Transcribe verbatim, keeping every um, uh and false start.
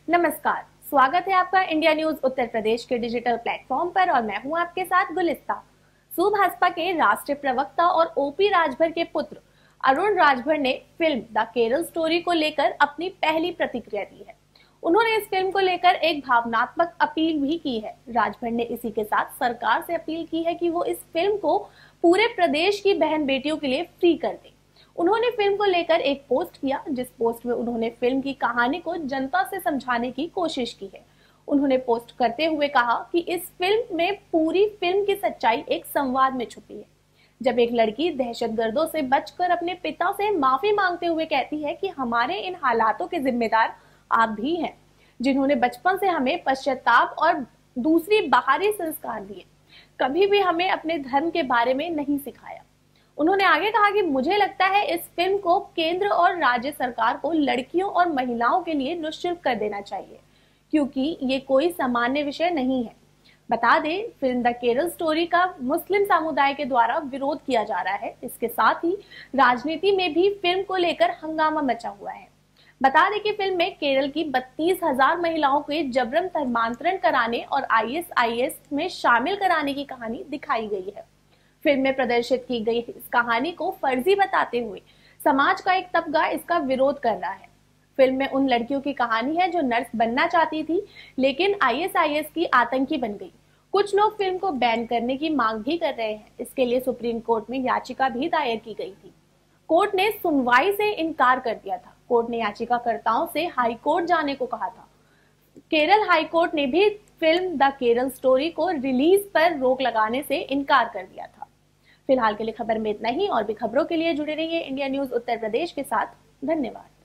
नमस्कार, स्वागत है आपका इंडिया न्यूज उत्तर प्रदेश के डिजिटल प्लेटफॉर्म पर और मैं हूं आपके साथ गुलिस्ता। सुभाषपा के राष्ट्रीय प्रवक्ता और ओपी राजभर के पुत्र अरुण राजभर ने फिल्म द केरल स्टोरी को लेकर अपनी पहली प्रतिक्रिया दी है। उन्होंने इस फिल्म को लेकर एक भावनात्मक अपील भी की है। राजभर ने इसी के साथ सरकार से अपील की है कि वो इस फिल्म को पूरे प्रदेश की बहन बेटियों के लिए फ्री कर दे। उन्होंने फिल्म को लेकर एक पोस्ट किया, जिस पोस्ट में उन्होंने फिल्म की कहानी को जनता से समझाने की कोशिश की है। उन्होंने पोस्ट करते हुए कहा कि इस फिल्म में पूरी फिल्म की सच्चाई एक संवाद में छुपी है। जब एक लड़की दहशतगर्दों से बचकर अपने पिता से माफी मांगते हुए कहती है कि हमारे इन हालातों के जिम्मेदार आप भी हैं, जिन्होंने बचपन से हमें पश्चाताप और दूसरी बाहरी संस्कार दिए, कभी भी हमें अपने धर्म के बारे में नहीं सिखाया। उन्होंने आगे कहा कि मुझे लगता है इस फिल्म को केंद्र और राज्य सरकार को लड़कियों और महिलाओं के लिए निःशुल्क कर देना चाहिए, क्योंकि ये कोई सामान्य विषय नहीं है। बता दें, फिल्म द केरल स्टोरी का मुस्लिम समुदाय के द्वारा विरोध किया जा रहा है। इसके साथ ही राजनीति में भी फिल्म को लेकर हंगामा मचा हुआ है। बता दें कि फिल्म में केरल की बत्तीस हजार महिलाओं के जबरन धर्मांतरण कराने और आई एस आई एस में शामिल कराने की कहानी दिखाई गई है। फिल्म में प्रदर्शित की गई इस कहानी को फर्जी बताते हुए समाज का एक तबका इसका विरोध कर रहा है। फिल्म में उन लड़कियों की कहानी है जो नर्स बनना चाहती थी, लेकिन आई एस आई एस की आतंकी बन गई। कुछ लोग फिल्म को बैन करने की मांग भी कर रहे हैं। इसके लिए सुप्रीम कोर्ट में याचिका भी दायर की गई थी। कोर्ट ने सुनवाई से इनकार कर दिया था। कोर्ट ने याचिकाकर्ताओं से हाई कोर्ट जाने को कहा था। केरल हाई कोर्ट ने भी फिल्म द केरल स्टोरी को रिलीज पर रोक लगाने से इनकार कर दिया था। फिलहाल के लिए खबर में इतना ही। और भी खबरों के लिए जुड़े रहिए इंडिया न्यूज उत्तर प्रदेश के साथ। धन्यवाद।